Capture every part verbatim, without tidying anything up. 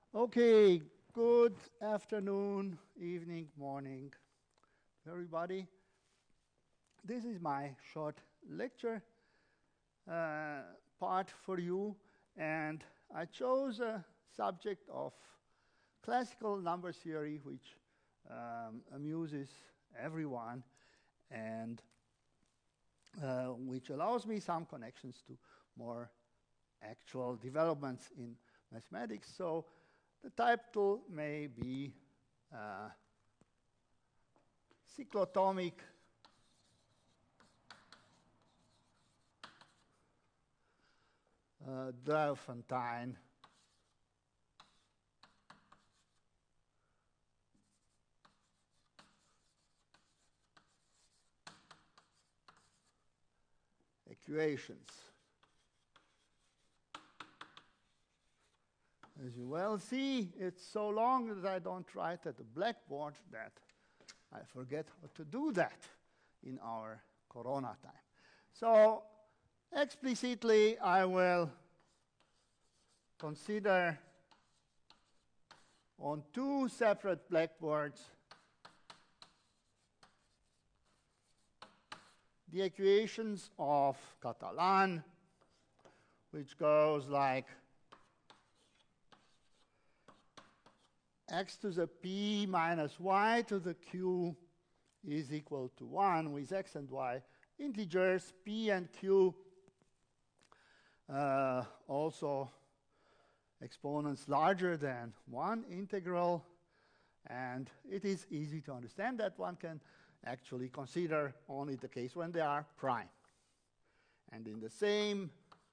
Okay, good afternoon, evening, morning, everybody. This is my short lecture uh, part for you, and I chose a subject of classical number theory, which um, amuses everyone, and uh, which allows me some connections to more actual developments in mathematics. So the title may be uh, cyclotomic uh, Diophantine equations. As you well see, it's so long that I don't write at the blackboard that I forget how to do that in our Corona time. So explicitly, I will consider on two separate blackboards the equations of Catalan, which goes like x to the p minus y to the q is equal to one, with x and y integers, p and q uh, also exponents larger than one integral, and it is easy to understand that one can actually consider only the case when they are prime. And in the same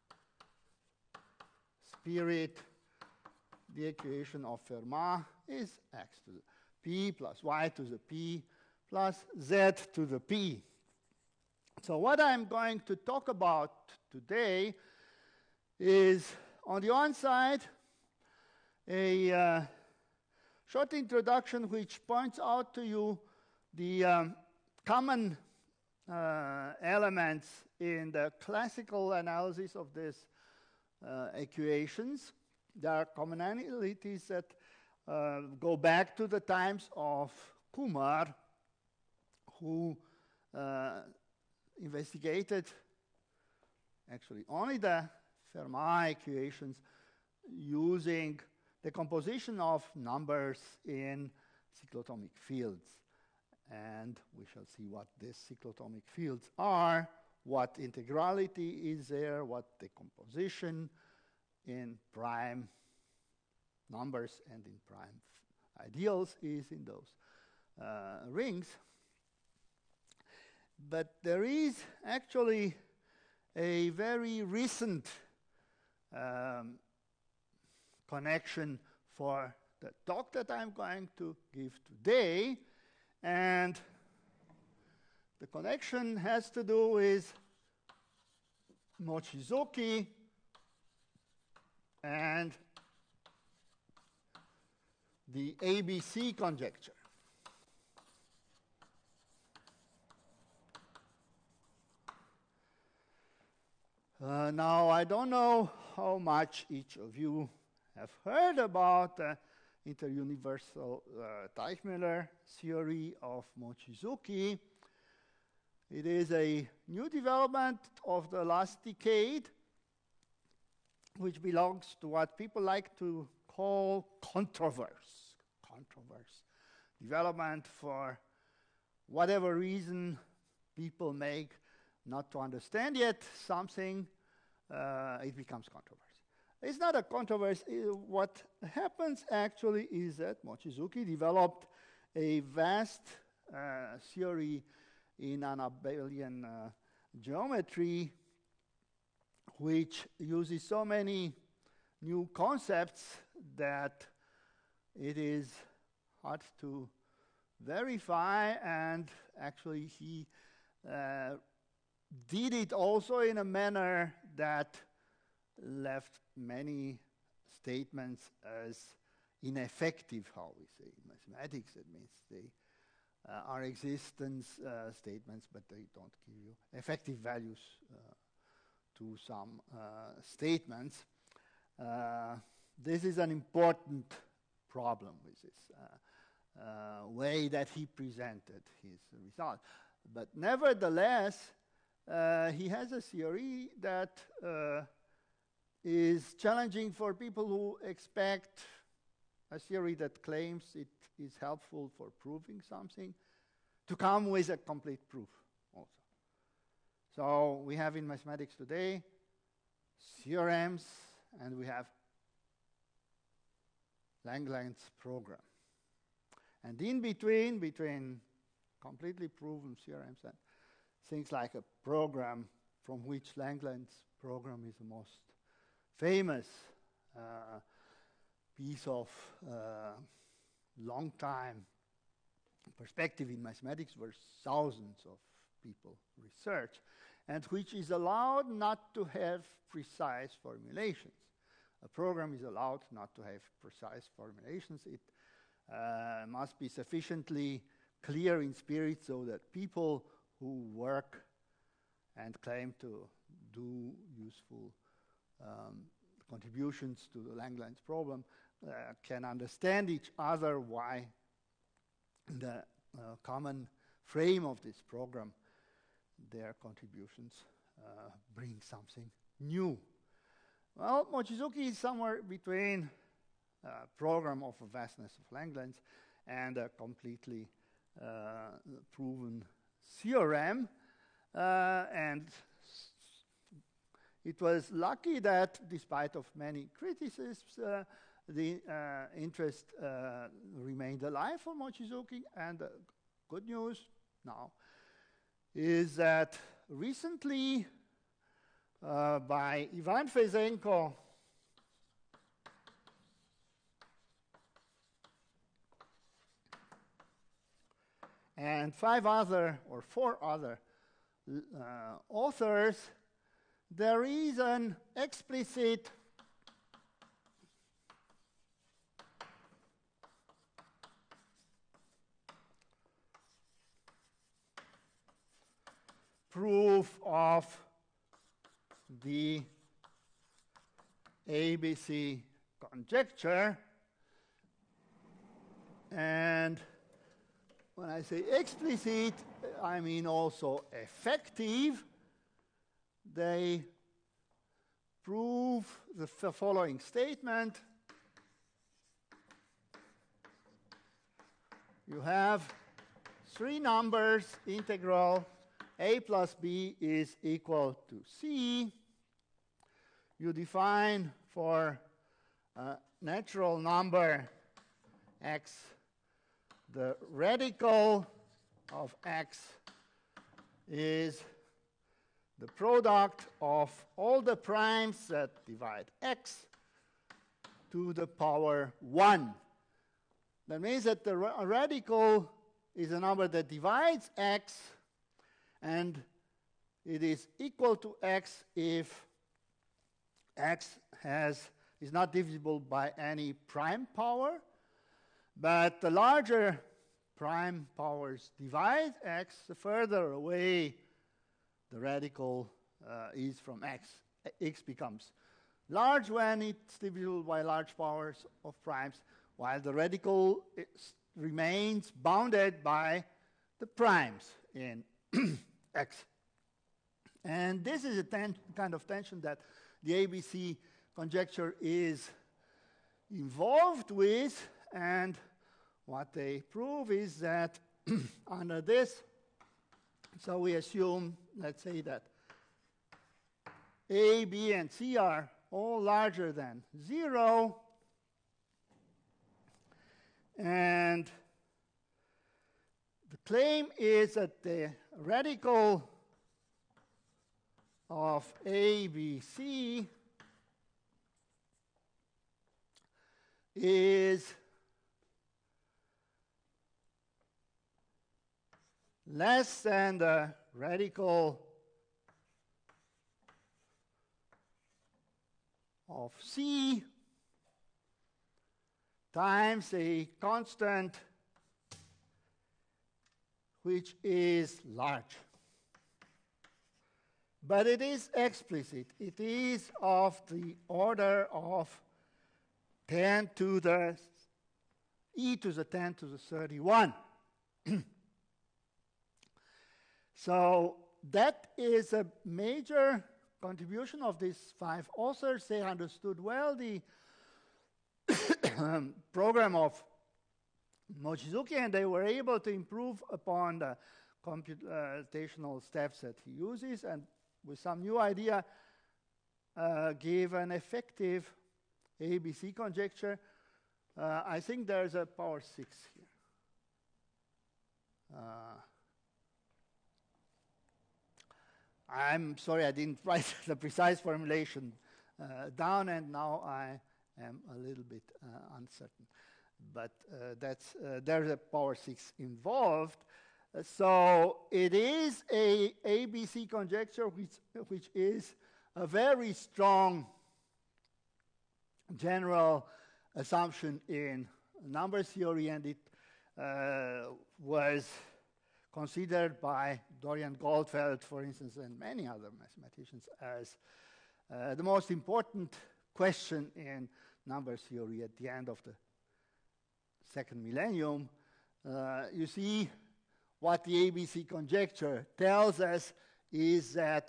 spirit, the equation of Fermat is x to the p plus y to the p plus z to the p. So what I'm going to talk about today is, on the one side, a uh, short introduction which points out to you the um, common uh, elements in the classical analysis of these uh, equations. There are commonalities that uh, go back to the times of Kumar, who uh, investigated actually only the Fermat equations using the composition of numbers in cyclotomic fields. And we shall see what these cyclotomic fields are, what integrality is there, what the composition in prime numbers and in prime ideals is in those uh, rings. But there is actually a very recent um, connection for the talk that I'm going to give today, and the connection has to do with Mochizuki and the A B C conjecture. Uh, now, I don't know how much each of you have heard about the interuniversal uh, Teichmüller theory of Mochizuki. It is a new development of the last decade, which belongs to what people like to call controverse. Controverse. Development for whatever reason people make not to understand yet something, uh, it becomes controversy. It's not a controversy. What happens actually is that Mochizuki developed a vast uh, theory in Abelian uh, geometry, which uses so many new concepts that it is hard to verify, and actually he uh, did it also in a manner that left many statements as ineffective, how we say in mathematics. That means they uh, are existence uh, statements, but they don't give you effective values uh, to some uh, statements. Uh, this is an important problem with this uh, uh, way that he presented his result. But nevertheless, uh, he has a theory that uh, is challenging for people who expect a theory that claims it is helpful for proving something to come with a complete proof also. So we have in mathematics today theorems, and we have Langlands program. And in between, between completely proven theorems and things like a program from which Langlands program is the most famous uh, piece of uh, long time perspective in mathematics, where thousands of people research, and which is allowed not to have precise formulations. A program is allowed not to have precise formulations. It uh, must be sufficiently clear in spirit so that people who work and claim to do useful um, contributions to the Langlands problem uh, can understand each other why the uh, common frame of this program, their contributions uh, bring something new. Well, Mochizuki is somewhere between a program of a vastness of Langlands and a completely uh, proven theorem. Uh, and it was lucky that, despite of many criticisms, uh, the uh, interest uh, remained alive for Mochizuki. And uh, good news now is that recently, uh, by Ivan Fezenko and five other or four other uh, authors, there is an explicit proof of the A B C conjecture. And when I say explicit, I mean also effective. They prove the f- following statement. You have three numbers, integral a plus b is equal to c. You define for a natural number x the radical of x is the product of all the primes that divide x to the power one. That means that the ra- radical is a number that divides x, and it is equal to x if x has is not divisible by any prime power, but the larger prime powers divide x, the further away the radical uh, is from x. X becomes large when it's divisible by large powers of primes, while the radical is, remains bounded by the primes in x. And this is a ten- kind of tension that the A B C conjecture is involved with, and what they prove is that under this, so we assume, let's say that A, B, and C are all larger than zero, and the claim is that the radical of A, B, C is less than the radical of C times a constant which is large. But it is explicit. It is of the order of ten to the e to the ten to the thirty-one. So that is a major contribution of these five authors. They understood well the program of Mochizuki, and they were able to improve upon the computational steps that he uses, and with some new idea, uh, give an effective A B C conjecture. Uh, I think there's a power six here. Uh, I'm sorry I didn't write the precise formulation uh, down, and now I am a little bit uh, uncertain. But uh, that's, uh, there's a power six involved. Uh, so it is a A B C conjecture which, which is a very strong general assumption in number theory, and it uh, was considered by Dorian Goldfeld, for instance, and many other mathematicians as uh, the most important question in number theory at the end of the second millennium. Uh, you see, what the A B C conjecture tells us is that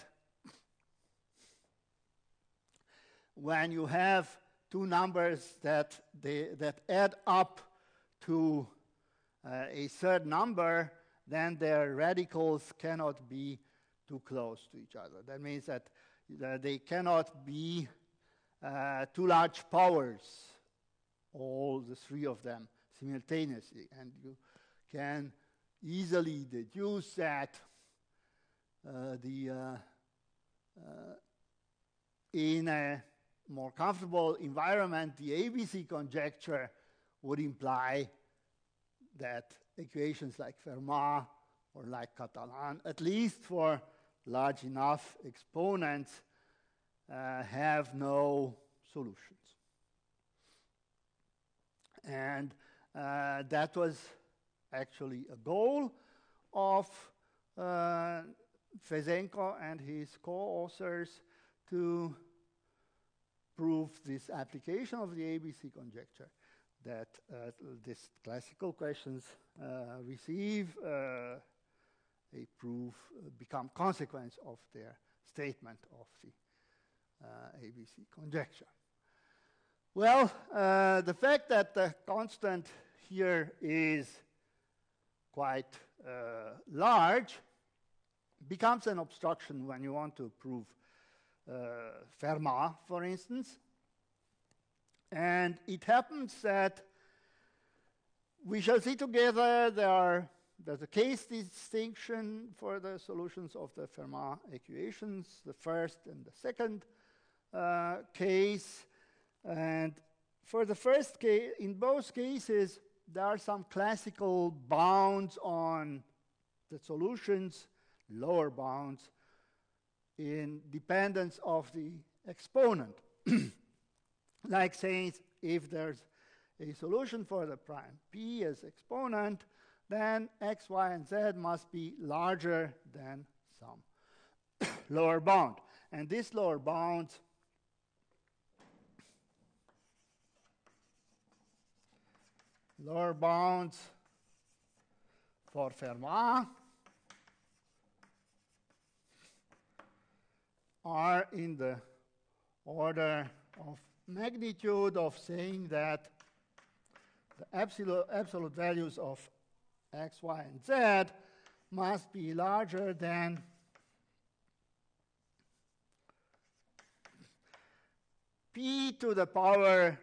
when you have two numbers that, they, that add up to uh, a third number, then their radicals cannot be too close to each other. That means that uh, they cannot be uh, two large powers, all the three of them simultaneously. And you can easily deduce that uh, the, uh, uh, in a more comfortable environment, the A B C conjecture would imply that equations like Fermat or like Catalan, at least for large enough exponents, uh, have no solutions. And uh, that was actually a goal of uh, Fezenko and his co-authors to prove this application of the A B C conjecture, that uh, these classical questions uh, receive uh, a proof, uh, become consequence of their statement of the uh, A B C conjecture. Well, uh, the fact that the constant here is quite uh, large becomes an obstruction when you want to prove uh, Fermat, for instance. And it happens that we shall see together there are, there's a case distinction for the solutions of the Fermat equations, the first and the second uh, case. And for the first case, in both cases, there are some classical bounds on the solutions, lower bounds, in dependence of the exponent. Like saying, if there's a solution for the prime p as exponent, then x, y, and z must be larger than some lower bound. And this lower bound lower bounds for Fermat are in the order of magnitude of saying that the absolute, absolute values of x, y, and z must be larger than p to the power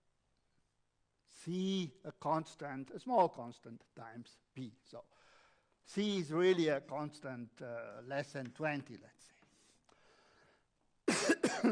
c, a constant, a small constant, times p. So c is really a constant uh, less than twenty, let's say.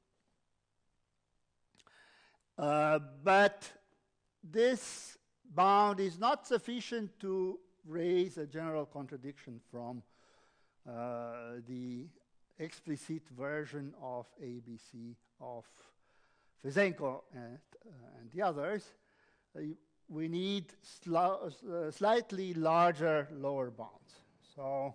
uh, but this bound is not sufficient to raise a general contradiction from uh, the explicit version of A B C of Fezenko and, uh, and the others. Uh, we need sli uh, slightly larger lower bounds. So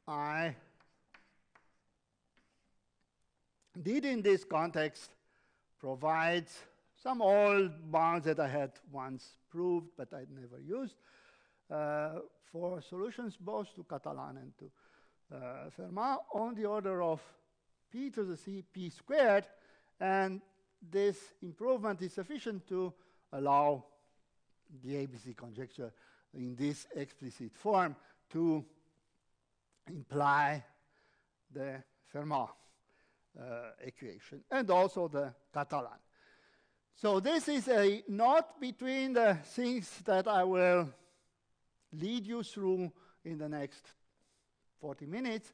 I did in this context provides some old bounds that I had once proved but I never used uh, for solutions both to Catalan and to uh, Fermat on the order of p to the c p squared, and this improvement is sufficient to allow the A B C conjecture in this explicit form to imply the Fermat uh, equation and also the Catalan. So this is a knot between the things that I will lead you through in the next forty minutes,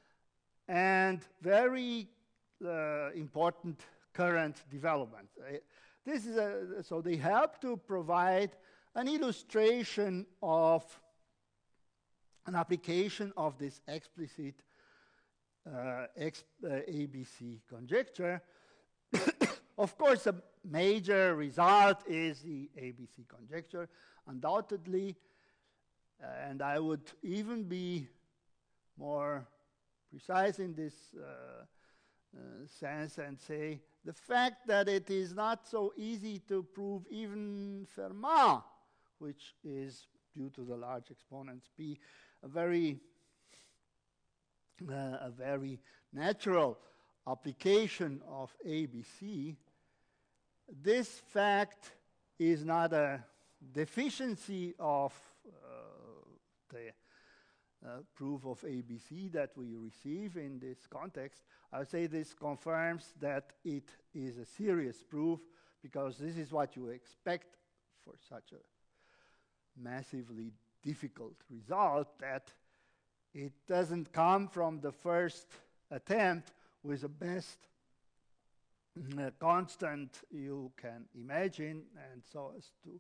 and very uh, important current development. Uh, this is a, so they help to provide an illustration of an application of this explicit uh, ex uh, A B C conjecture. Of course, a major result is the A B C conjecture, undoubtedly, uh, and I would even be more precise in this uh, uh, sense and say the fact that it is not so easy to prove even Fermat, which is due to the large exponents p, a very uh, a very natural application of A B C. This fact is not a deficiency of uh, the uh, proof of A B C that we receive in this context. I would say this confirms that it is a serious proof, because this is what you expect for such a massively difficult result, that it doesn't come from the first attempt with the best uh, constant you can imagine, and so as to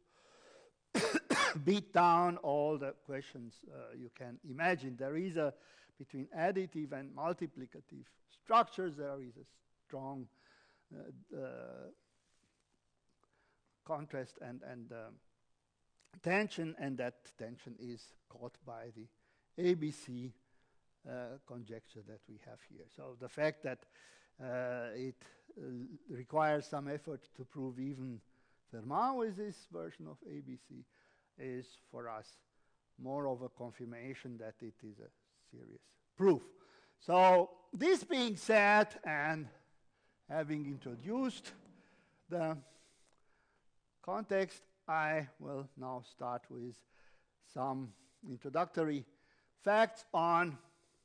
beat down all the questions uh, you can imagine. There is a, between additive and multiplicative structures, there is a strong uh, uh, contrast and, and um, tension, and that tension is caught by the A B C uh, conjecture that we have here. So the fact that uh, it uh, requires some effort to prove even Fermat with this version of A B C is for us more of a confirmation that it is a serious proof. So this being said, and having introduced the context, I will now start with some introductory facts on.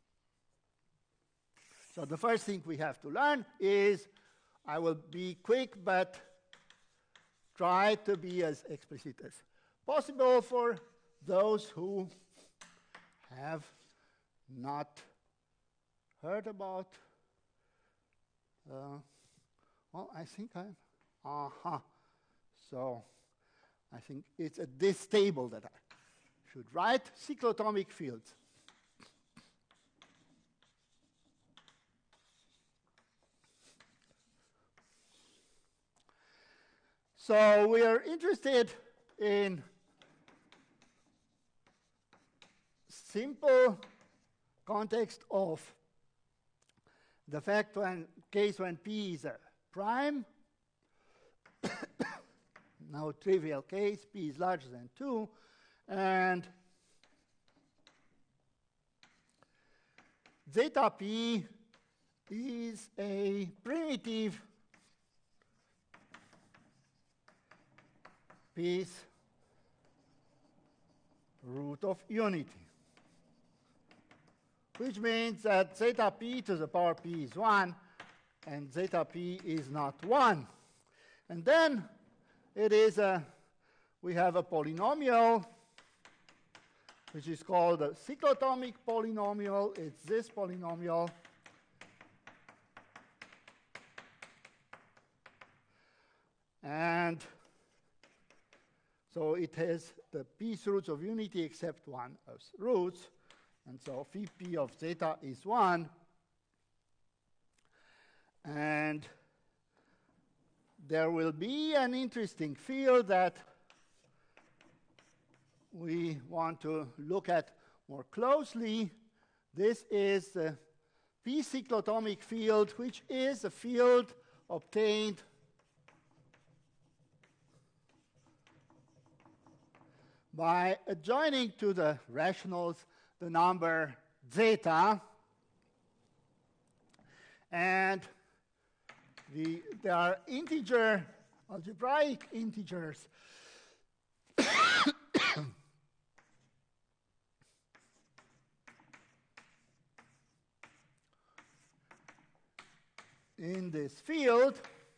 So the first thing we have to learn is, I will be quick but try to be as explicit as possible for those who have not heard about, uh, well, I think I'm, uh-huh. So I think it's at this table that I should write cyclotomic fields. So we are interested in simple context of the fact when case when P is a prime. Now trivial case, P is larger than two, and zeta P is a primitive piece root of unity, which means that zeta P to the power P is one, and zeta P is not one. And then it is a, we have a polynomial, which is called a cyclotomic polynomial. It's this polynomial. And so it has the piece roots of unity except one as roots. And so phi p of zeta is one. And there will be an interesting field that we want to look at more closely, This is the p cyclotomic field, which is a field obtained by adjoining to the rationals the number zeta, and the, there are integer, algebraic integers in this field.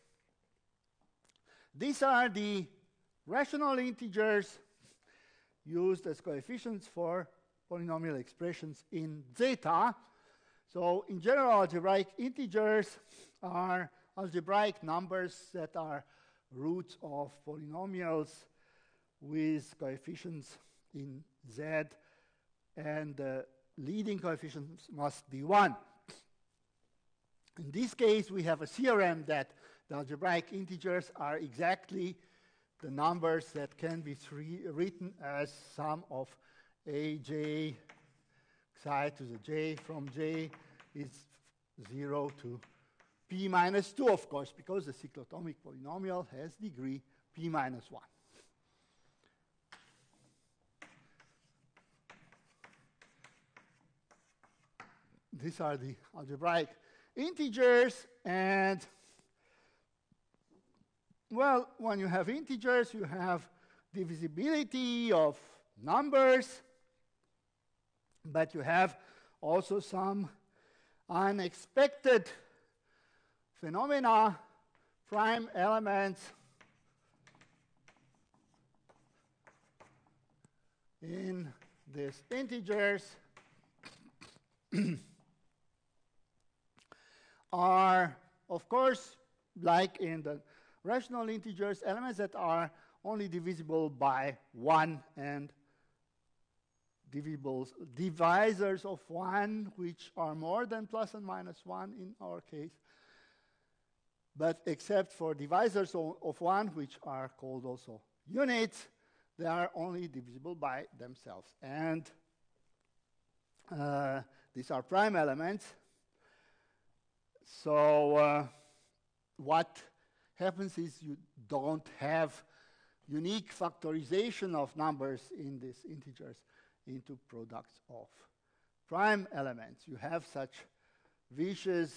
These are the rational integers used as coefficients for polynomial expressions in zeta. So in general, algebraic integers are algebraic numbers that are roots of polynomials with coefficients in z, and the leading coefficients must be one. In this case, we have a theorem that the algebraic integers are exactly the numbers that can be written as sum of aj psi to the j from j is zero to p minus two, of course, because the cyclotomic polynomial has degree p minus one. These are the algebraic integers, and well, when you have integers, you have divisibility of numbers, but you have also some unexpected phenomena, prime elements in these integers are, of course, like in the rational integers, elements that are only divisible by one, and divisibles, divisors of one, which are more than plus and minus one in our case, but except for divisors of, of one, which are called also units, they are only divisible by themselves. And uh, these are prime elements. So uh, what happens is you don't have unique factorization of numbers in these integers into products of prime elements. You have such vicious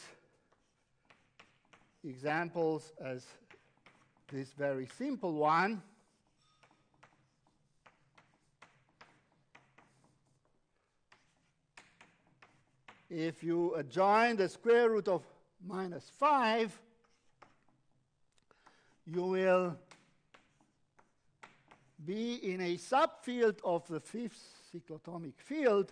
examples as this very simple one. If you adjoin the square root of minus five, you will be in a subfield of the fifth cyclotomic field,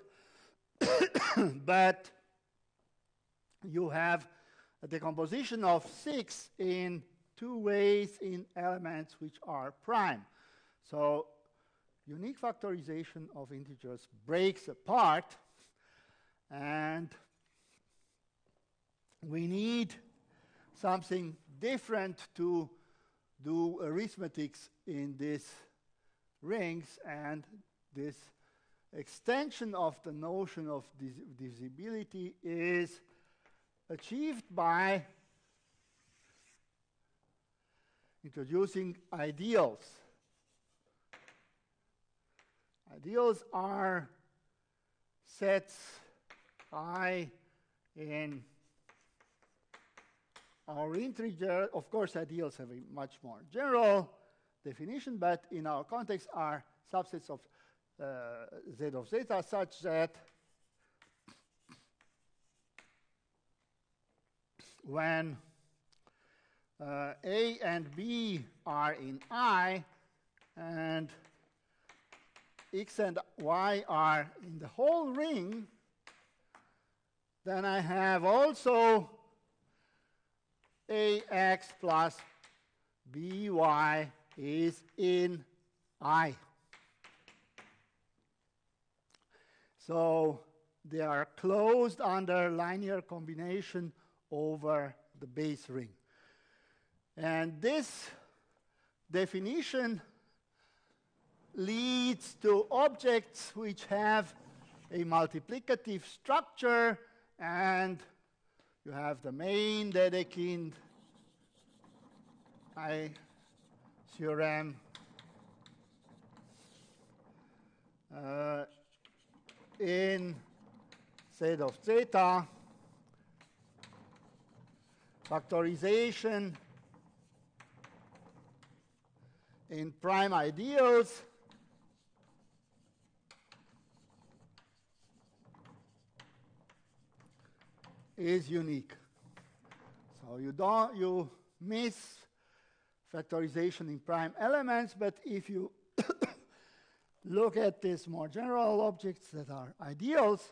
but you have a decomposition of six in two ways in elements which are prime. So unique factorization of integers breaks apart, and we need something different to do arithmetics in these rings, and this extension of the notion of divisibility is achieved by introducing ideals. Ideals are sets I in our integer. Of course, ideals have a much more general definition, but in our context are subsets of uh, z of zeta such that when uh, A and B are in I and X and Y are in the whole ring, then I have also A x plus B y is in I. So they are closed under linear combination over the base ring. And this definition leads to objects which have a multiplicative structure, and you have the main Dedekind I theorem uh, in set of theta, factorization in prime ideals is unique. So you don't you miss factorization in prime elements, but if you look at these more general objects that are ideals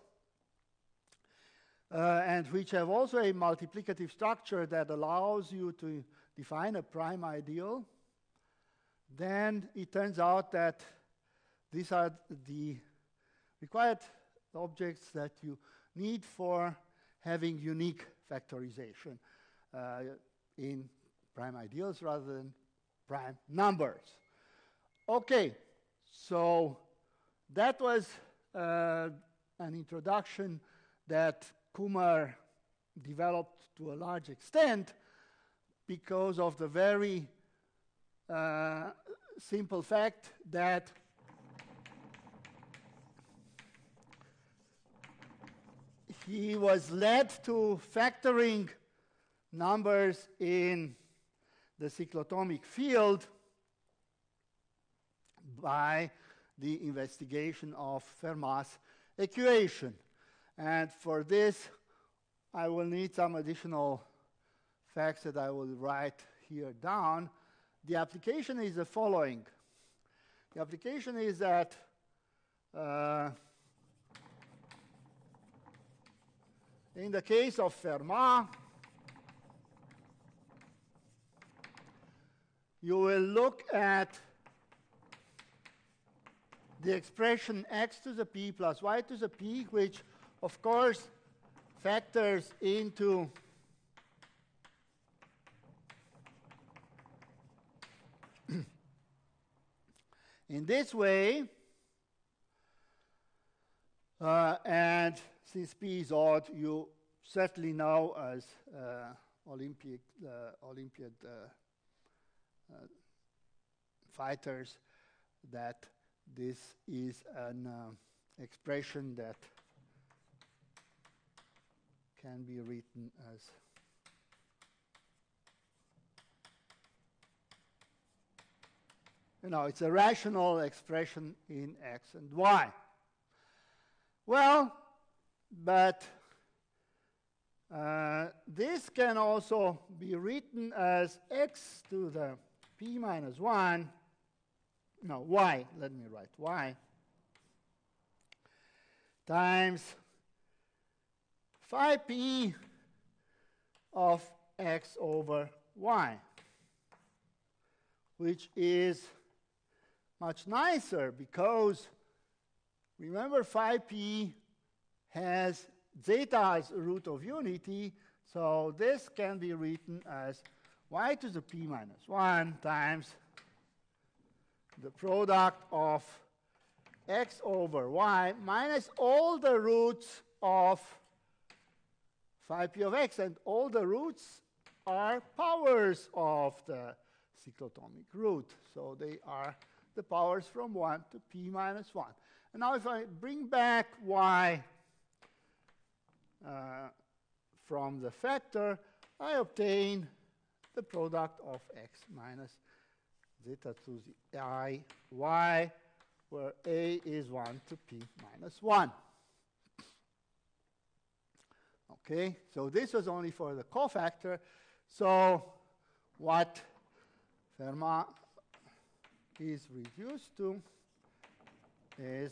uh, and which have also a multiplicative structure that allows you to define a prime ideal, then it turns out that these are the required objects that you need for having unique factorization uh, in prime ideals rather than prime numbers. Okay, so that was uh, an introduction that Kumar developed to a large extent because of the very uh, simple fact that he was led to factoring numbers in the cyclotomic field by the investigation of Fermat's equation. And for this, I will need some additional facts that I will write here down. The application is the following. The application is that uh, in the case of Fermat, you will look at the expression x to the p plus y to the p, which of course factors into in this way, uh, and since p is odd, you certainly know as uh, Olympic, uh, Olympiad uh, uh, fighters that this is an uh, expression that can be written as you know, it's a rational expression in x and y. Well, but uh, this can also be written as x to the p minus one, no, y, let me write y, times phi p of x over y, which is much nicer because remember phi p has zeta as a root of unity, so this can be written as y to the p minus one times the product of x over y minus all the roots of phi p of x, and all the roots are powers of the cyclotomic root, so they are the powers from one to p minus one. And now if I bring back y uh, from the factor, I obtain the product of x minus zeta to the I y, where a is one to p minus one. Okay, so this was only for the cofactor. So what Fermat is reduced to is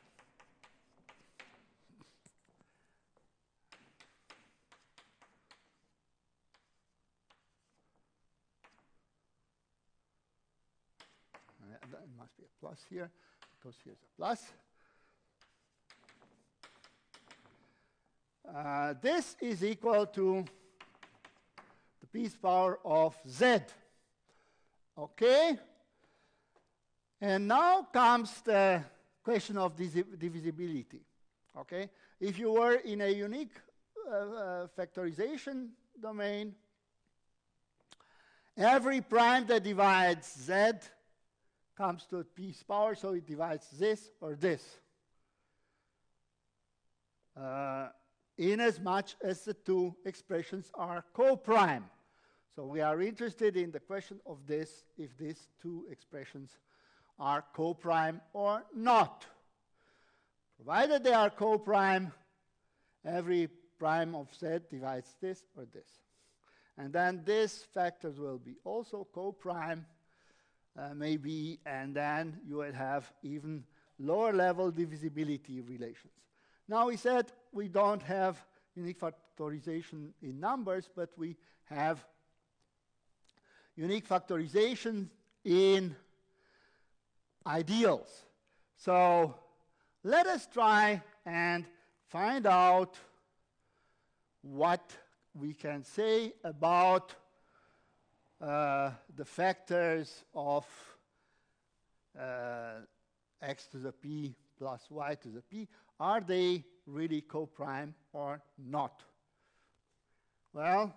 uh, there must be a plus here, because here's a plus. Uh, this is equal to the piece power of z. Okay? And now comes the question of divisibility. Okay? If you were in a unique uh, uh, factorization domain, every prime that divides z comes to p's power, so it divides this or this. Uh, in as much as the two expressions are co-prime. So we are interested in the question of this, if these two expressions are co-prime or not. Provided they are co-prime, every prime of z divides this or this. And then these factors will be also co-prime, uh, maybe, and then you will have even lower level divisibility relations. Now we said we don't have unique factorization in numbers, but we have unique factorization in ideals. So let us try and find out what we can say about uh, the factors of uh, x to the p plus y to the p. Are they really co-prime or not? Well,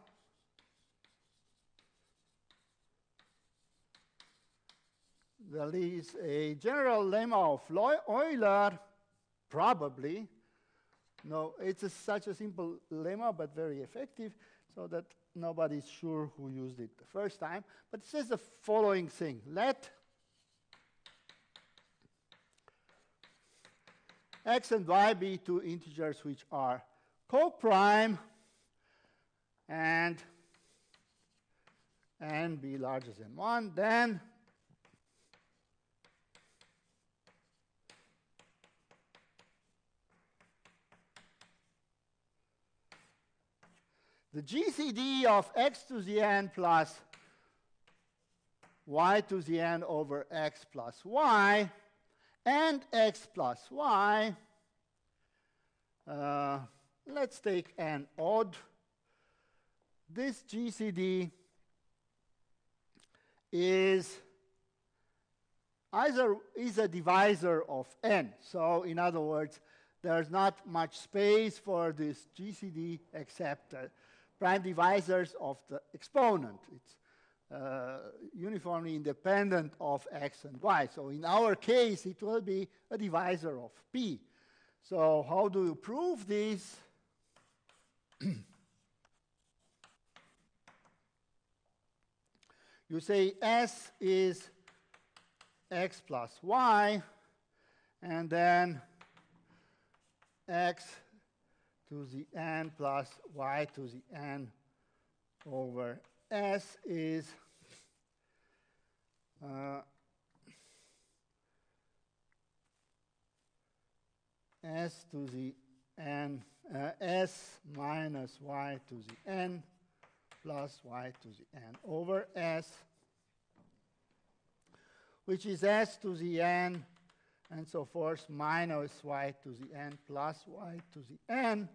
there is a general lemma of Euler, probably. No, it's a, such a simple lemma, but very effective, so that nobody's sure who used it the first time. But it says the following thing. Let x and y be two integers which are co-prime, and n be larger than one, then the G C D of x to the n plus y to the n over x plus y and x plus y, uh, let's take an odd. This G C D is either is a divisor of n. So in other words, there's not much space for this G C D except uh, prime divisors of the exponent. It's uh, uniformly independent of x and y. So in our case, it will be a divisor of p. So how do you prove this? You say S is x plus y, and then x to the n plus y to the n over S is uh, S to the n, uh, S minus y to the n plus y to the n over S, which is S to the n and so forth minus y to the n plus y to the n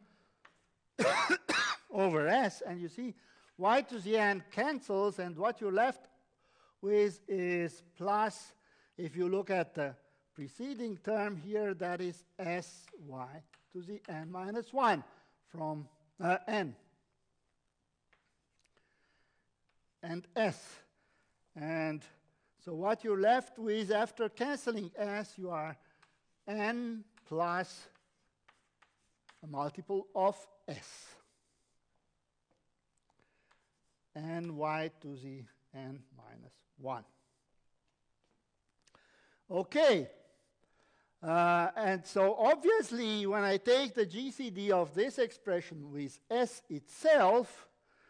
over S. And you see, y to the n cancels, and what you're left with is plus, if you look at the preceding term here, that is sy to the n minus one from uh, n and s. And so what you're left with after canceling s, you are n plus a multiple of s. And y to the n minus one. Okay. Uh, and so obviously, when I take the G C D of this expression with S itself,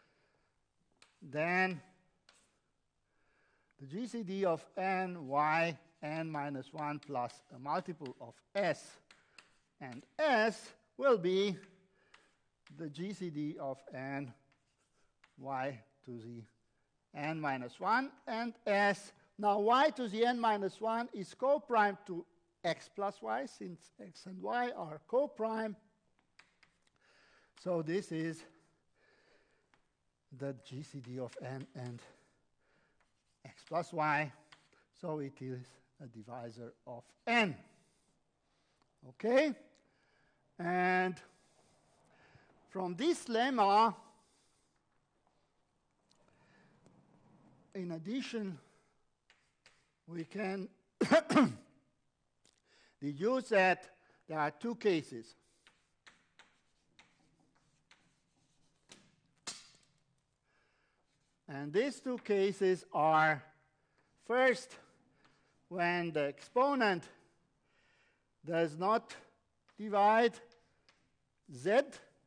then the G C D of n, y, n minus one plus a multiple of S and S will be the G C D of n, y to the n minus one and S. Now y to the n minus one is co-prime to x plus y, since x and y are co-prime. So this is the G C D of n and x plus y. So it is a divisor of n. Okay? And from this lemma, in addition, we can deduce that there are two cases. And these two cases are, first, when the exponent does not divide z,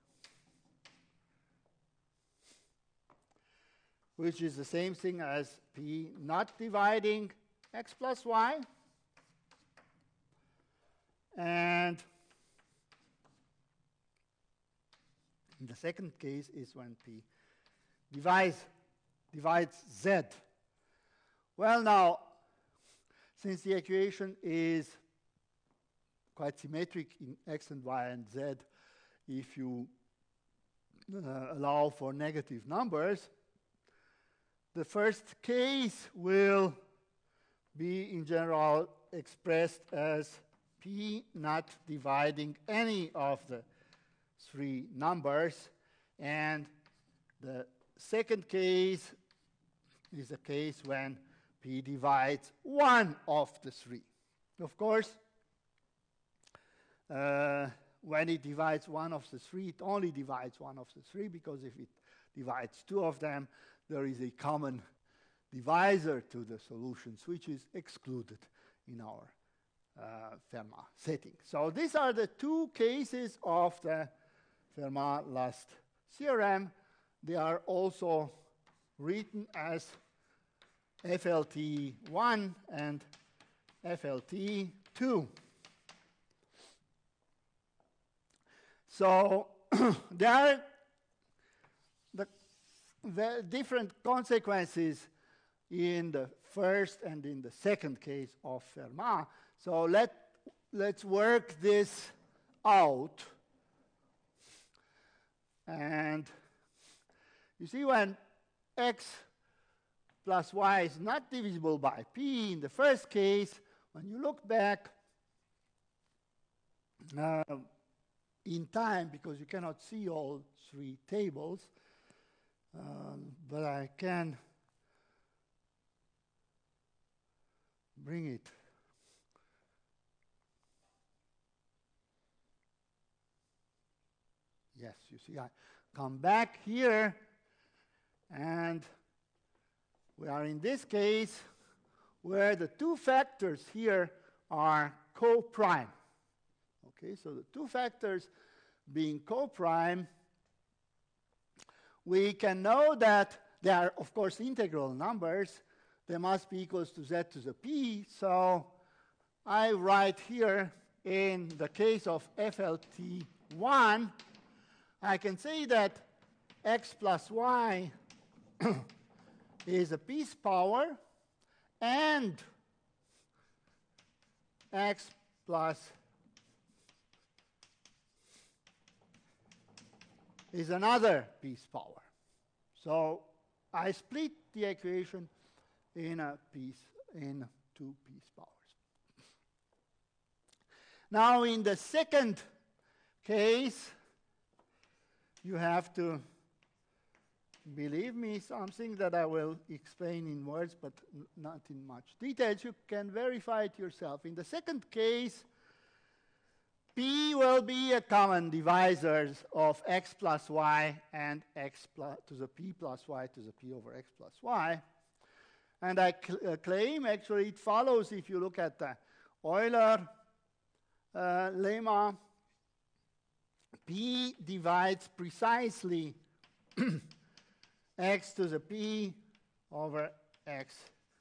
which is the same thing as p not dividing x plus y. And the second case is when p divides, divides z. Well, now, since the equation is quite symmetric in x and y and z, if you uh, allow for negative numbers, the first case will be, in general, expressed as p not dividing any of the three numbers. And the second case is a case when p divides one of the three. Of course, uh, when it divides one of the three, it only divides one of the three, because if it divides two of them, there is a common divisor to the solutions, which is excluded in our uh, Fermat setting. So these are the two cases of the Fermat-Last theorem. They are also written as F L T one and F L T two. So there are the, the different consequences in the first and in the second case of Fermat. So let, let's work this out. And you see, when x plus y is not divisible by p in the first case, when you look back uh, in time, because you cannot see all three tables, um, but I can bring it. Yes, you see, I come back here, and we are in this case where the two factors here are co-prime. Okay, so the two factors being co-prime, we can know that they are, of course, integral numbers. They must be equals to z to the p. So I write here, in the case of F L T one, I can say that x plus y is a piece power, and x plus is another piece power. So I split the equation in a piece, in two piece powers. Now, in the second case, you have to believe me, something that I will explain in words, but n not in much detail. You can verify it yourself. In the second case, p will be a common divisor of x plus y and x plus to the p plus y to the p over x plus y. And I cl uh, claim, actually, it follows if you look at the Euler uh, lemma, p divides precisely x to the p over x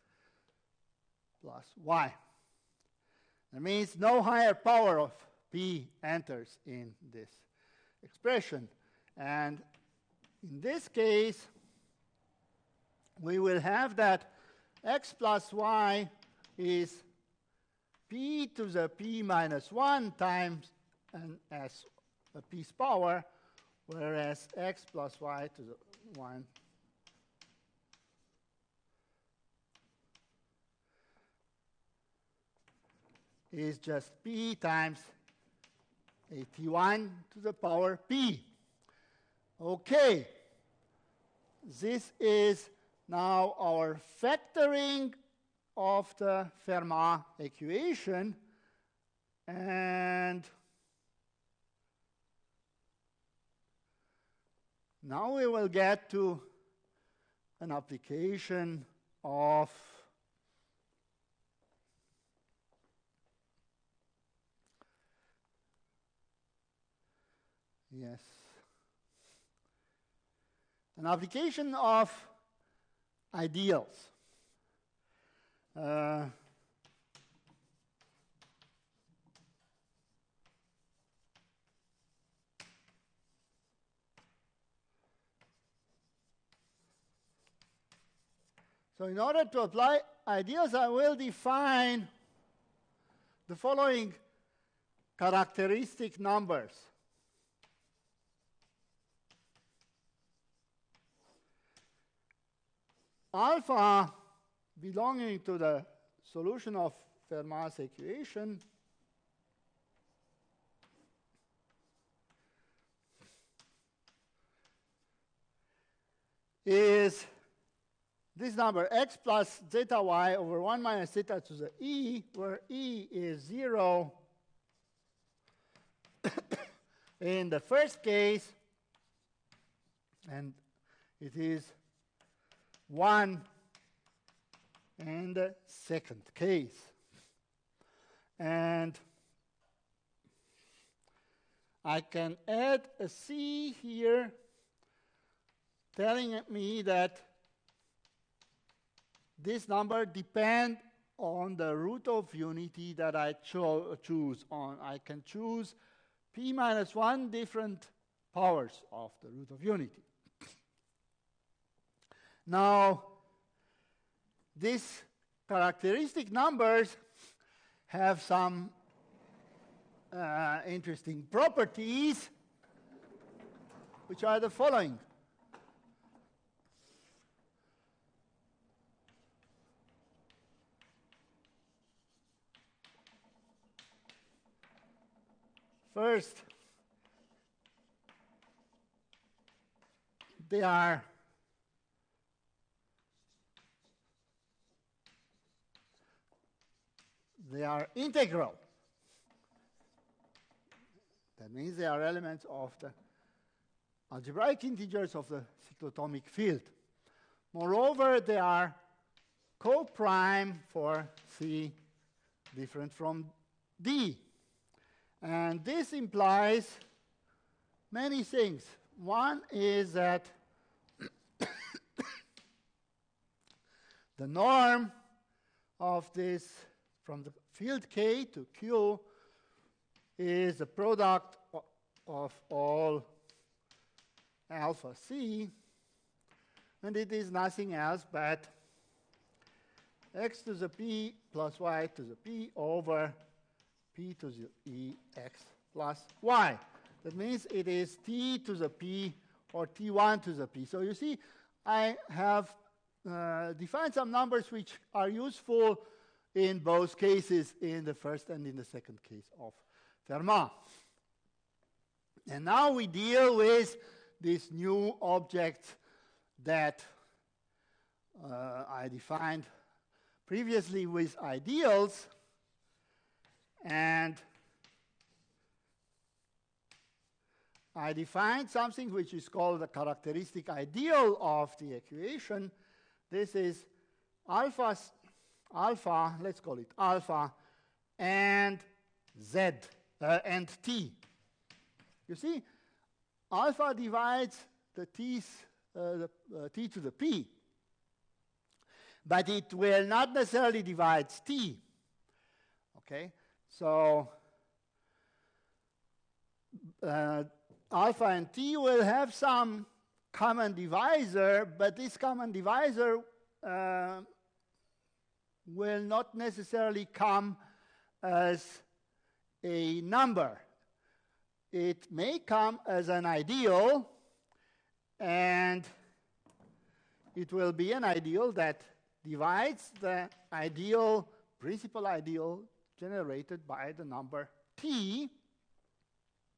plus y. That means no higher power of p enters in this expression. And in this case, we will have that x plus y is p to the p minus one times an s a piece power, whereas x plus y to the one is just p times a t one to the power p. Okay, this is now our factoring of the Fermat equation, and now we will get to an application of yes, an application of ideals. Uh, so in order to apply ideals, I will define the following characteristic numbers. Alpha belonging to the solution of Fermat's equation is this number x plus zeta y over one minus zeta to the e, where e is zero in the first case, and it is one in the second case. And I can add a c here telling me that this number depends on the root of unity that I cho choose on. I can choose p minus one different powers of the root of unity. Now, these characteristic numbers have some uh, interesting properties, which are the following. First, they are they are integral. That means they are elements of the algebraic integers of the cyclotomic field. Moreover, they are co-prime for C different from D. And this implies many things. One is that the norm of this from the field K to Q is the product of all alpha C, and it is nothing else but x to the p plus y to the p over p to the e x plus y. That means it is t to the p or t one to the p. So you see, I have uh, defined some numbers which are useful in both cases, in the first and in the second case of Fermat. And now we deal with this new object that uh, I defined previously with ideals, and I defined something which is called the characteristic ideal of the equation. This is alpha, alpha, let's call it alpha, and z, uh, and t. You see, alpha divides the t's, uh, the uh, t to the p, but it will not necessarily divide t. Okay, so uh, alpha and t will have some common divisor, but this common divisor uh, will not necessarily come as a number. It may come as an ideal, and it will be an ideal that divides the ideal, principal ideal generated by the number t.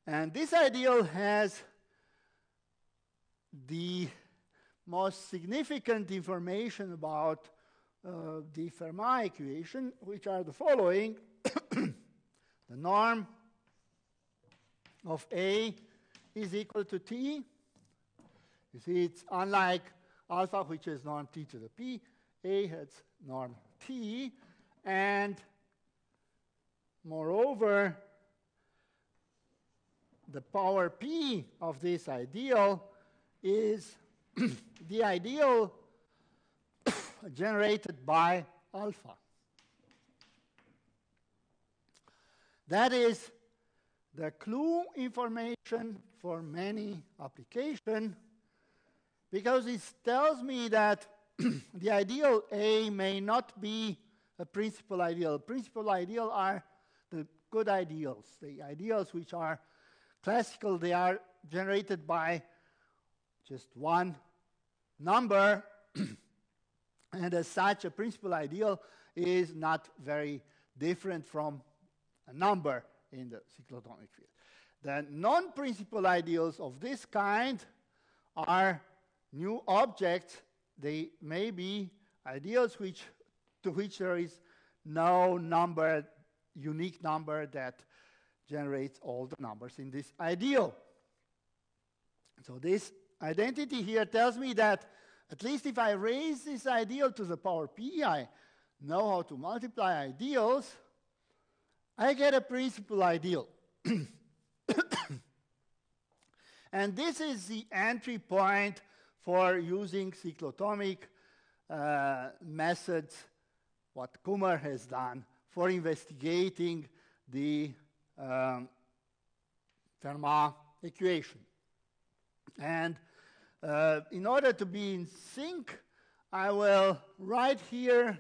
And this ideal has the most significant information about uh, the Fermat equation, which are the following. The norm of A is equal to T. You see, it's unlike alpha, which is norm T to the P. A has norm T. And moreover, the power P of this ideal is the ideal generated by alpha. That is the clue information for many applications, because it tells me that the ideal A may not be a principal ideal. Principal ideal are the good ideals. The ideals which are classical, they are generated by just one number, and as such, a principal ideal is not very different from a number in the cyclotomic field. The non-principal ideals of this kind are new objects. They may be ideals which, to which there is no number, unique number that generates all the numbers in this ideal. So this identity here tells me that at least if I raise this ideal to the power p, I know how to multiply ideals, I get a principal ideal. And this is the entry point for using cyclotomic uh, methods, what Kummer has done for investigating the um, Fermat equation. And uh, in order to be in sync, I will write here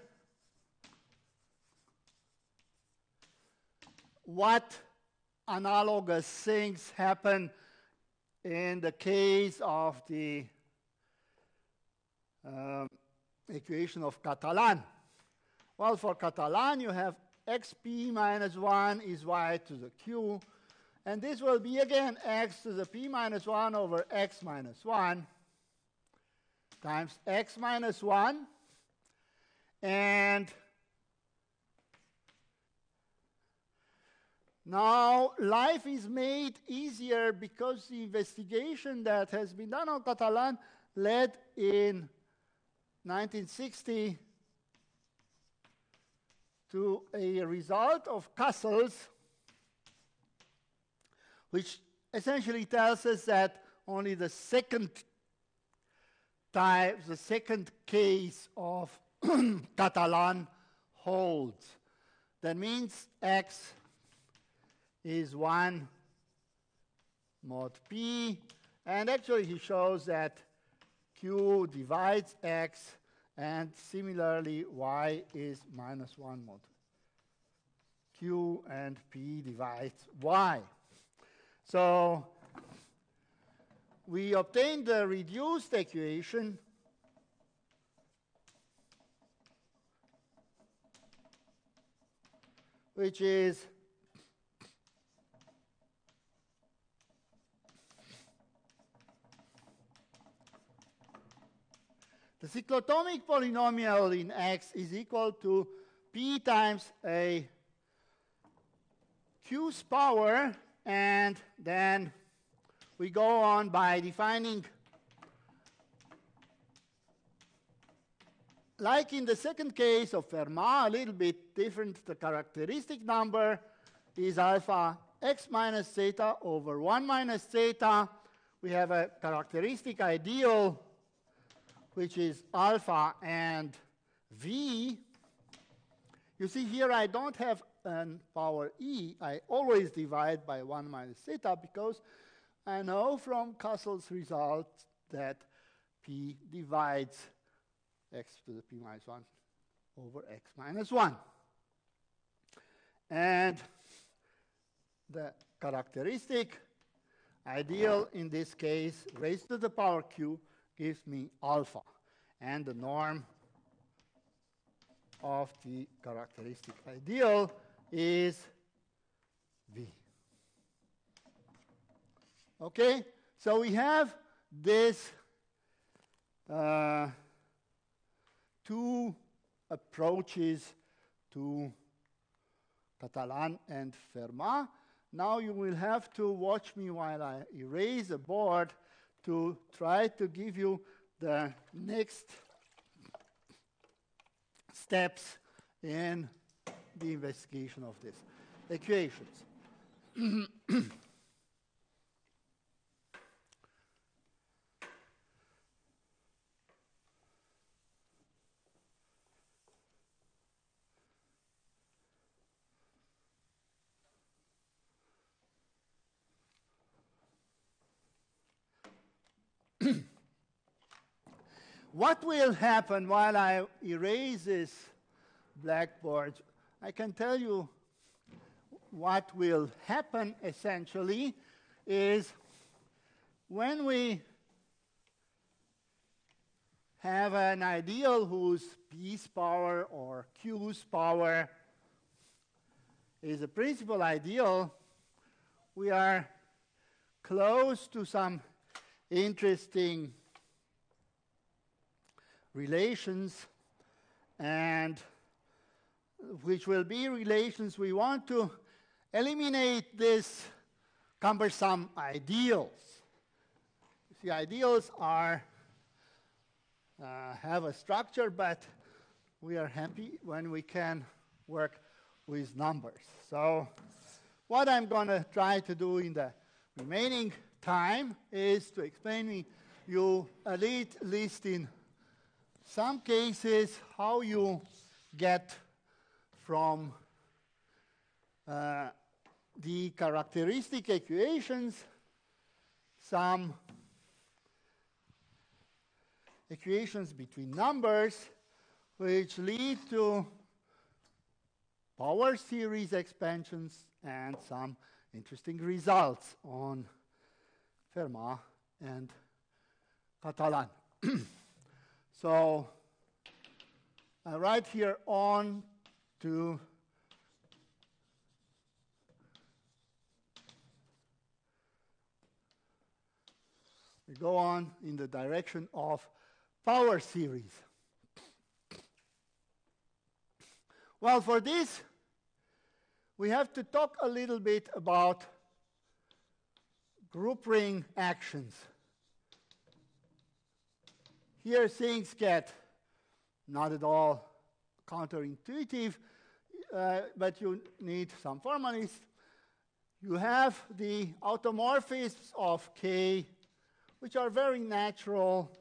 what analogous things happen in the case of the um, equation of Catalan. Well, for Catalan, you have xp minus one is y to the q, and this will be again x to the p minus one over x minus one times x minus one, and now life is made easier because the investigation that has been done on Catalan led in nineteen sixty to a result of Cassel's, which essentially tells us that only the second type, the second case of Catalan holds. That means x is one mod p, and actually he shows that q divides x, and similarly y is minus one mod q, and p divides y. So we obtain the reduced equation which is the cyclotomic polynomial in X is equal to p times a q's power, and then we go on by defining, like in the second case of Fermat, a little bit different. The characteristic number is alpha x minus theta over one minus theta. We have a characteristic ideal which is alpha and v. You see here I don't have an power e. I always divide by one minus theta because I know from Cassel's result that p divides x to the p minus one over x minus one. And the characteristic ideal in this case raised to the power q gives me alpha, and the norm of the characteristic ideal is v. Okay? So we have this uh, two approaches to Catalan and Fermat. Now you will have to watch me while I erase the board to try to give you the next steps in the investigation of these equations. What will happen while I erase this blackboard? I can tell you what will happen essentially is when we have an ideal whose P's power or Q's power is a principal ideal, we are close to some interesting relations, and which will be relations we want to eliminate these cumbersome ideals. The ideals are uh, have a structure, but we are happy when we can work with numbers. So what I'm going to try to do in the remaining time is to explain you at least in some cases how you get from uh, the characteristic equations some equations between numbers which lead to power series expansions and some interesting results on Fermat and Catalan. So I write here on to we go on in the direction of power series. Well, for this, we have to talk a little bit about group ring actions. Here things get not at all counterintuitive, uh, but you need some formalism. You have the automorphisms of K, which are very natural,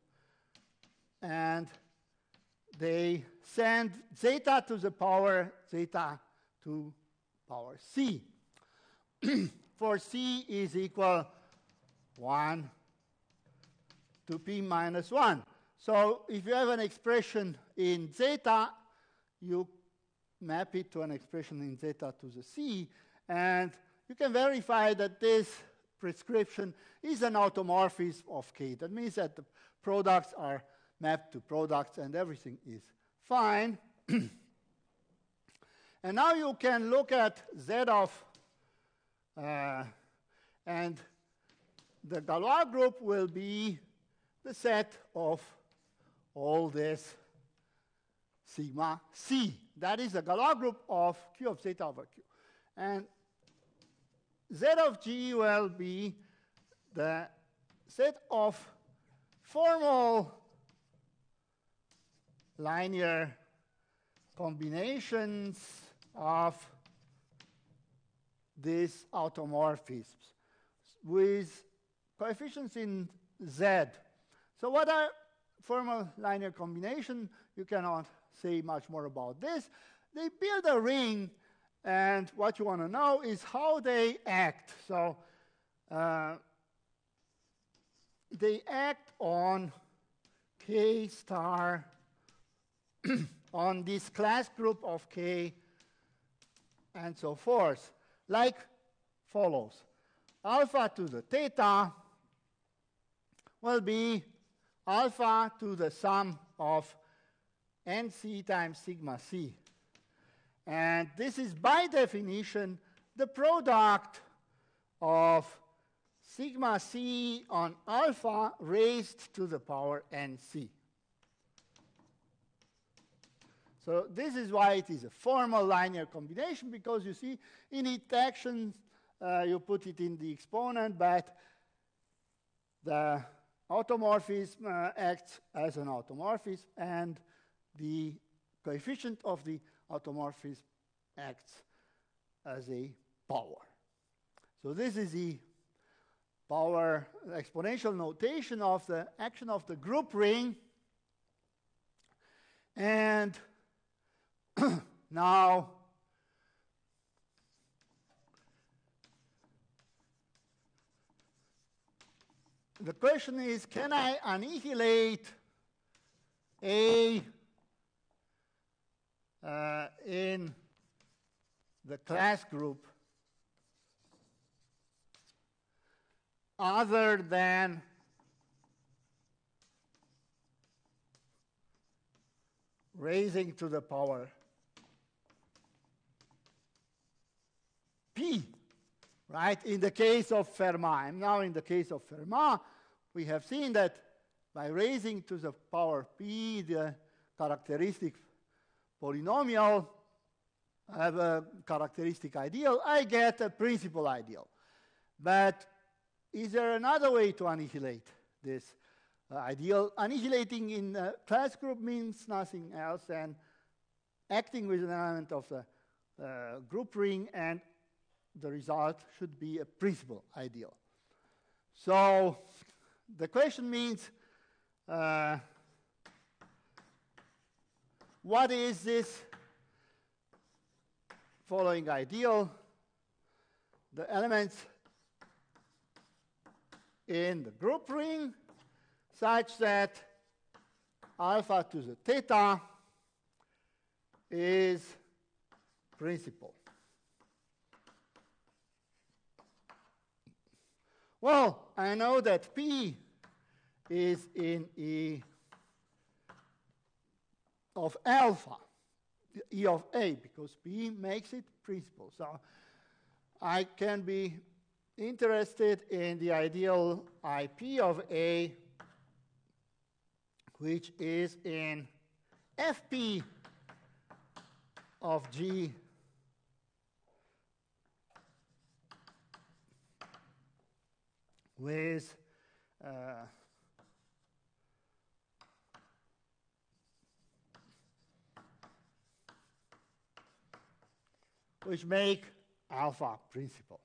and they send zeta to the power zeta to power C. For C is equal one to P minus one. So if you have an expression in zeta, you map it to an expression in zeta to the C, and you can verify that this prescription is an automorphism of K. That means that the products are mapped to products and everything is fine. And now you can look at Z of, uh, and the Galois group will be the set of all this sigma C. That is the Galois group of Q of zeta over Q. And Z of G will be the set of formal linear combinations of these automorphisms with coefficients in Z. So what are formal linear combination? You cannot say much more about this. They build a ring, and what you want to know is how they act. So uh, they act on K star on this class group of K and so forth, like follows. Alpha to the theta will be alpha to the sum of N C times sigma C. And this is by definition the product of sigma c on alpha raised to the power nc. So this is why it is a formal linear combination, because you see in its actions uh, you put it in the exponent, but the automorphism uh, acts as an automorphism, and the coefficient of the automorphism acts as a power. So this is the power exponential notation of the action of the group ring. And now the question is, can I annihilate A uh, in the class group other than raising to the power P, right? In the case of Fermat. And now in the case of Fermat, we have seen that by raising to the power P the characteristic polynomial, I have a characteristic ideal, I get a principal ideal. But is there another way to annihilate this uh, ideal? Annihilating in a class group means nothing else than acting with an element of the uh, group ring, and the result should be a principal ideal. So the question means, uh, what is this following ideal? The elements in the group ring such that alpha to the theta is principal. Well, I know that P is in E of alpha, E of A, because P makes it principal. So I can be interested in the ideal I P of A, which is in F P of G with uh, which make alpha principal.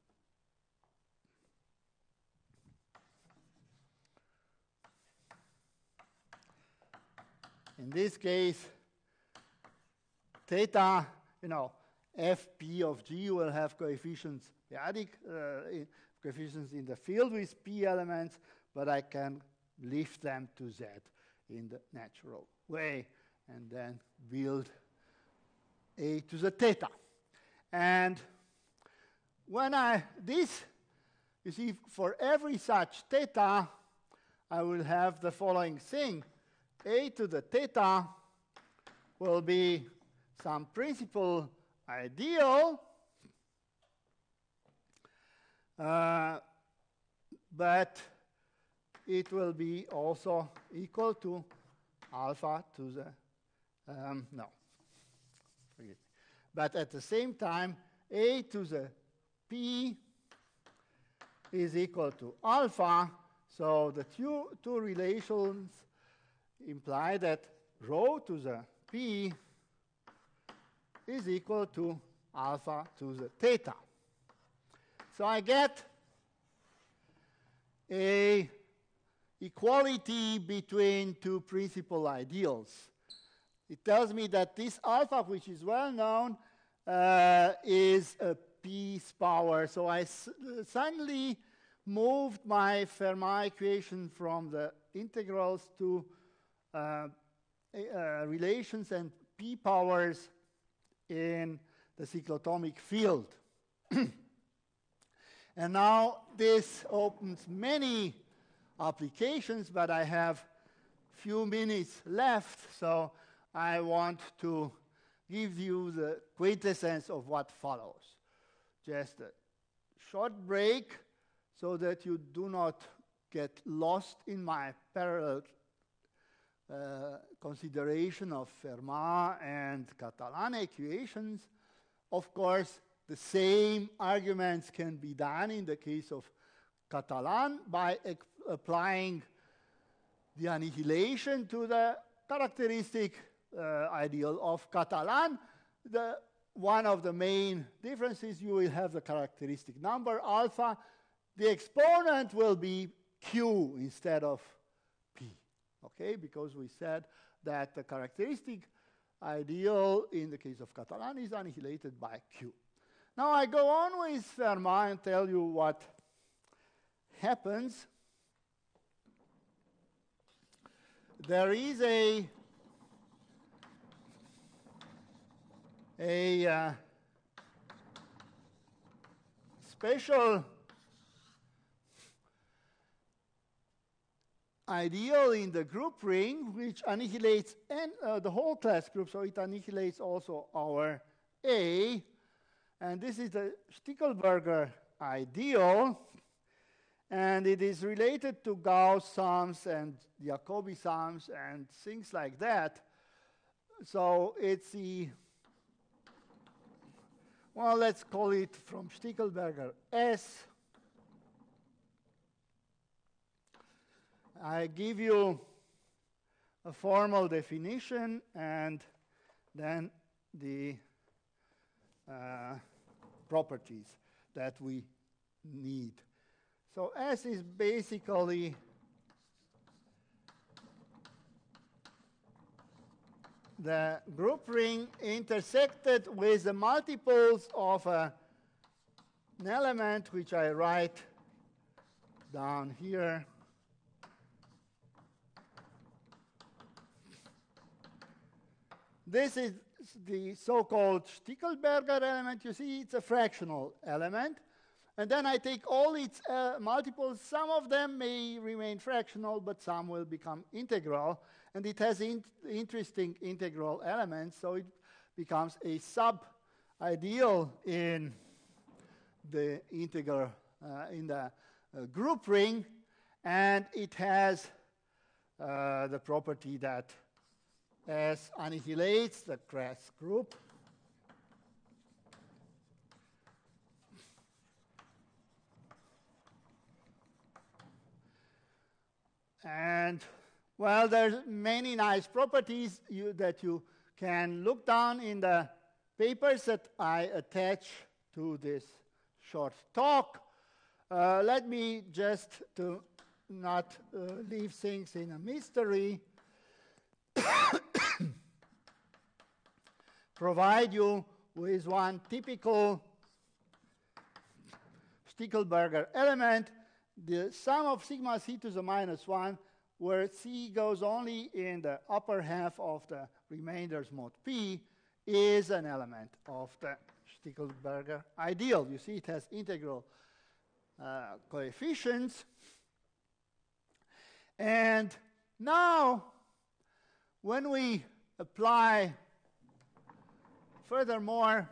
In this case, theta, you know, F P of G will have coefficients, periodic uh, in coefficients in the field with P elements, but I can lift them to Z in the natural way and then build A to the theta. And when I, this, you see, for every such theta, I will have the following thing. A to the theta will be some principal ideal, uh, but it will be also equal to alpha to the, um, no, forget. But at the same time, A to the P is equal to alpha, so the two, two relations imply that rho to the P is equal to alpha to the theta. So I get a equality between two principal ideals. It tells me that this alpha, which is well known, uh, is a P's power. So I s suddenly moved my Fermat equation from the integrals to uh, uh, relations and P powers in the cyclotomic field. And now this opens many applications, but I have few minutes left, so I want to give you the quintessence of what follows. Just a short break so that you do not get lost in my parallel uh, consideration of Fermat and Catalan equations. Of course, the same arguments can be done in the case of Catalan by applying the annihilation to the characteristic uh, ideal of Catalan. The, one of the main differences, you will have the characteristic number alpha. The exponent will be Q instead of P, okay? Because we said that the characteristic ideal in the case of Catalan is annihilated by Q. Now I go on with Fermat and tell you what happens. There is a a uh, special ideal in the group ring which annihilates n, uh, the whole class group, so it annihilates also our A, and this is the Stickelberger ideal, and it is related to Gauss sums and Jacobi sums and things like that. So it's the, well, let's call it from Stickelberger S. I give you a formal definition and then the uh, properties that we need. So S is basically the group ring intersected with the multiples of a, an element which I write down here. This is the so-called Stickelberger element. You see, it's a fractional element. And then I take all its uh, multiples. Some of them may remain fractional, but some will become integral. And it has in interesting integral elements, so it becomes a sub-ideal in the integral, uh, in the uh, group ring. And it has uh, the property that S annihilates the class group. And, well, there's many nice properties you, that you can look down in the papers that I attach to this short talk. Uh, let me just, to not uh, leave things in a mystery, provide you with one typical Stickelberger element, the sum of sigma c to the minus one, where c goes only in the upper half of the remainders mod p, is an element of the Stickelberger ideal. You see, it has integral uh, coefficients. And now, when we apply furthermore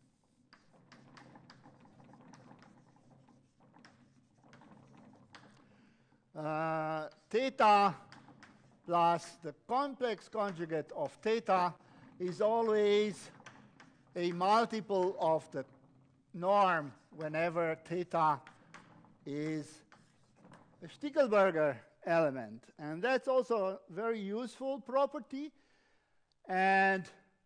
uh, theta plus the complex conjugate of theta is always a multiple of the norm whenever theta is a Stickelberger element. And that's also a very useful property. And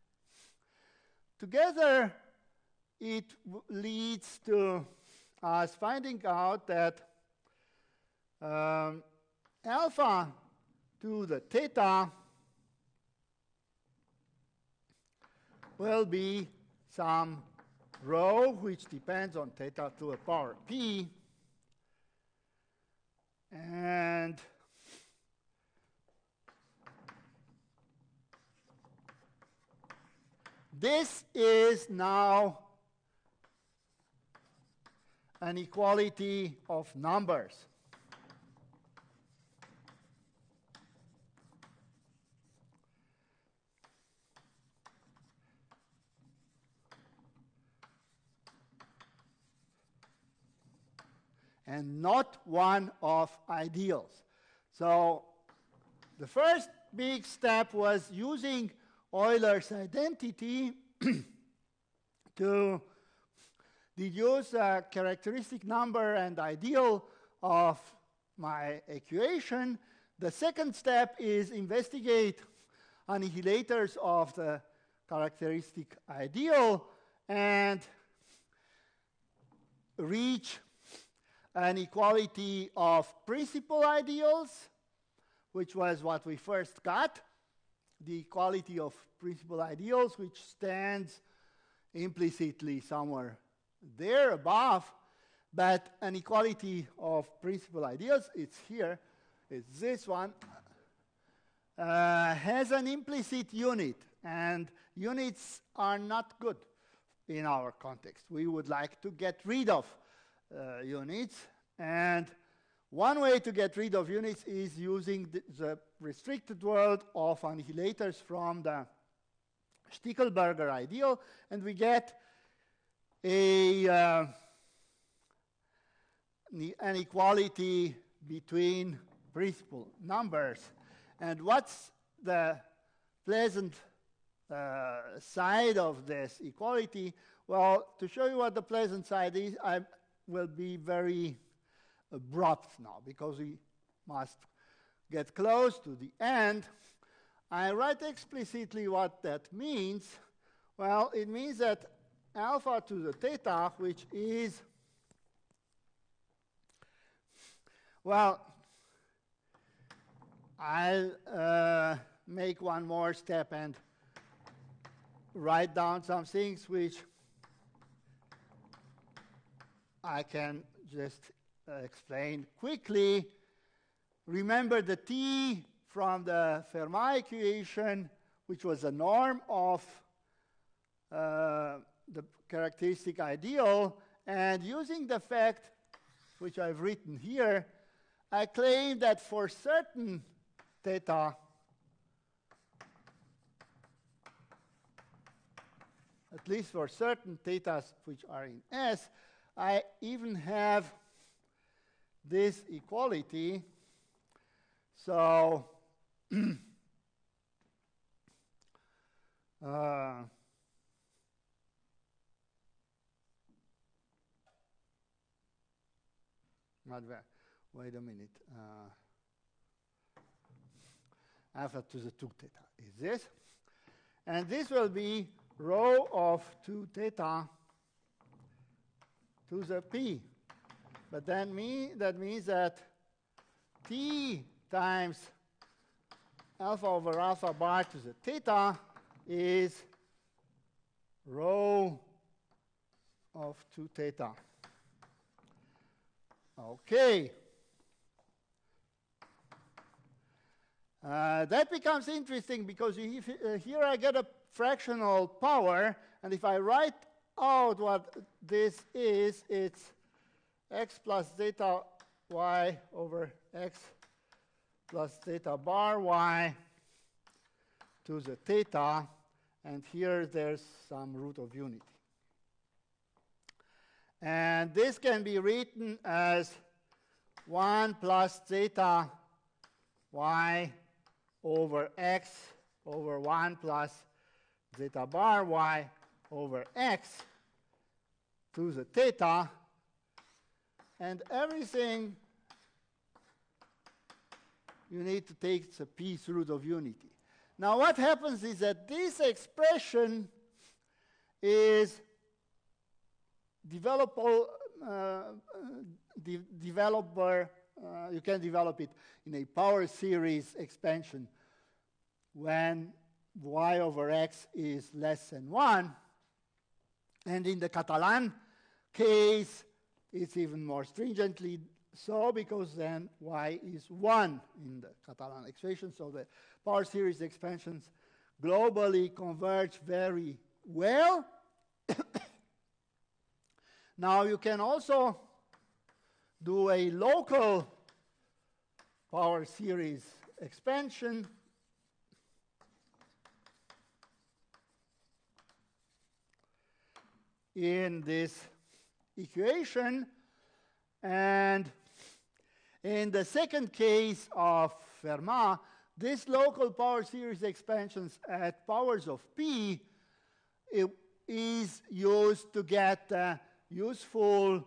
together, it leads to us finding out that um, alpha to the theta will be some rho which depends on theta to a power p. And this is now an equality of numbers. and not one of ideals. So the first big step was using Euler's identity to deduce a characteristic number and ideal of my equation. The second step is investigate annihilators of the characteristic ideal and reach an equality of principal ideals, which was what we first got, the equality of principal ideals, which stands implicitly somewhere there above, but an equality of principal ideals, it's here, it's this one, uh, has an implicit unit, and units are not good in our context. We would like to get rid of uh, units, and one way to get rid of units is using the, the restricted world of annihilators from the Stickelberger ideal, and we get a uh, an equality between principal numbers. And what's the pleasant uh, side of this equality? Well, to show you what the pleasant side is, I will be very abrupt now, because we must get close to the end. I write explicitly what that means. Well, it means that alpha to the theta, which is, well, I'll uh, make one more step and write down some things which I can just uh, explain quickly. Remember the T from the Fermat equation, which was a norm of uh, the characteristic ideal, and using the fact which I've written here, I claim that for certain theta, at least for certain thetas which are in S, I even have this equality. So uh, not bad. Wait a minute. Uh, alpha to the two theta is this. And this will be rho of two theta to the p. But then me, that means that t times alpha over alpha bar to the theta is rho of two theta. Okay. Uh, that becomes interesting because if, uh, here I get a fractional power, and if I write out what this is, it's x plus zeta y over x plus theta bar y to the theta, and here there's some root of unity. And this can be written as one plus theta y over x over one plus zeta bar y over x to the theta, and everything you need to take the piece root of unity. Now what happens is that this expression is developable, uh, de developer, uh, you can develop it in a power series expansion when y over x is less than one. And in the Catalan case, it's even more stringently so, because then y is one in the Catalan expression. So the power series expansions globally converge very well. Now you can also do a local power series expansion in this equation, And in the second case of Fermat, this local power series expansions at powers of p it is used to get uh, useful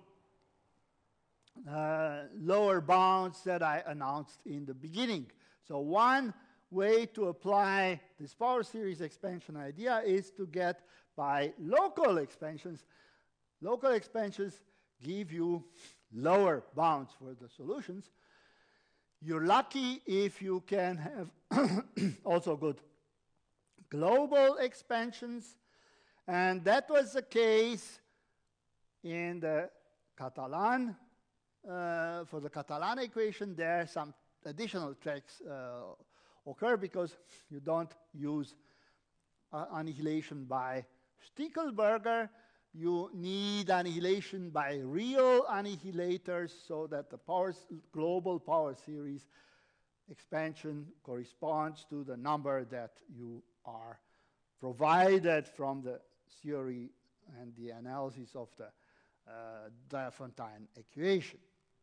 uh, lower bounds that I announced in the beginning. So one way to apply this power series expansion idea is to get by local expansions. Local expansions give you lower bounds for the solutions. You're lucky if you can have also good global expansions, and that was the case in the Catalan, uh, for the Catalan equation. There some additional tricks uh, occur because you don't use uh, annihilation by Stickelberger. You need annihilation by real annihilators so that the powers, global power series expansion corresponds to the number that you are provided from the theory and the analysis of the uh, Diophantine equation.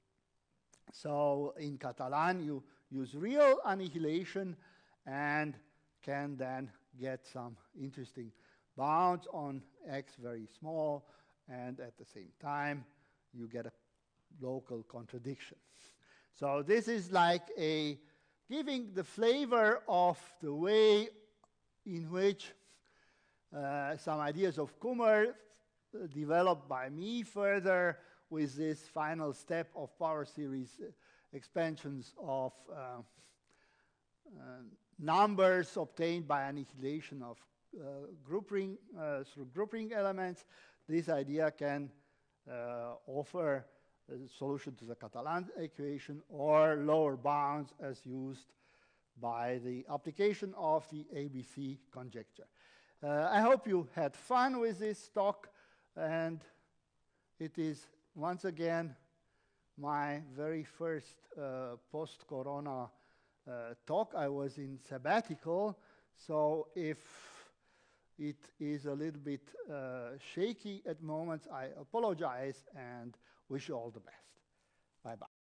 So in Catalan, you use real annihilation and can then get some interesting bounds on x very small, and at the same time you get a local contradiction. So this is like a giving the flavor of the way in which uh, some ideas of Kummer uh, developed by me further with this final step of power series uh, expansions of uh, uh, numbers obtained by annihilation of Uh, group ring, uh, through group ring elements. This idea can uh, offer a solution to the Catalan equation or lower bounds as used by the application of the A B C conjecture. Uh, I hope you had fun with this talk, and it is once again my very first uh, post-corona uh, talk. I was in sabbatical, so if it is a little bit uh, shaky at moments, I apologize and wish you all the best. Bye-bye.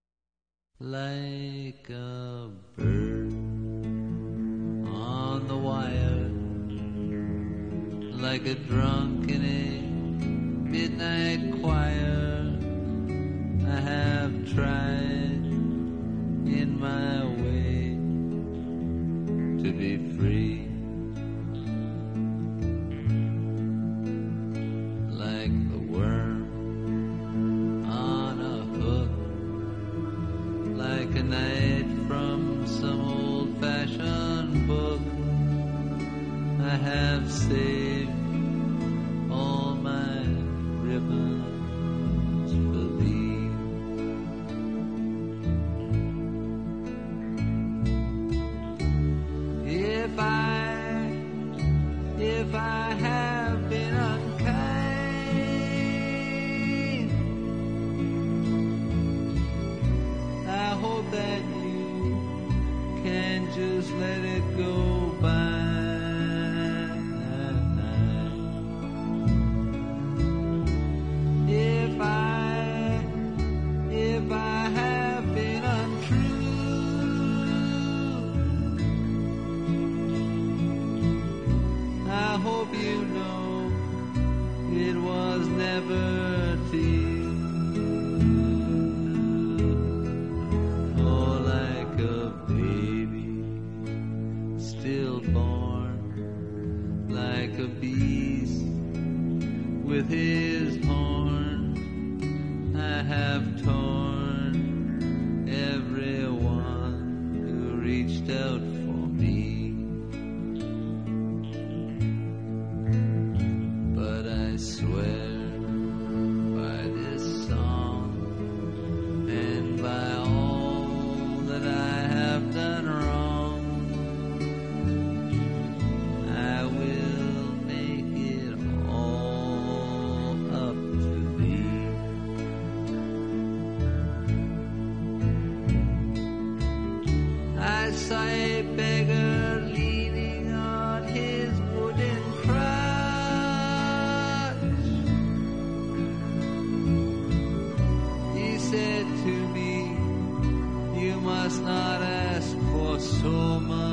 Like a bird on the wire, like a drunk in a midnight choir, I have tried in my way to be free. I have saved all my ribbons for thee. If I, if I have been unkind, I hope that you can just let it go by. Never to you. Oh, like a baby stillborn, like a beast with his horn, I have torn everyone who reached out for me. But I swear must not ask for so much.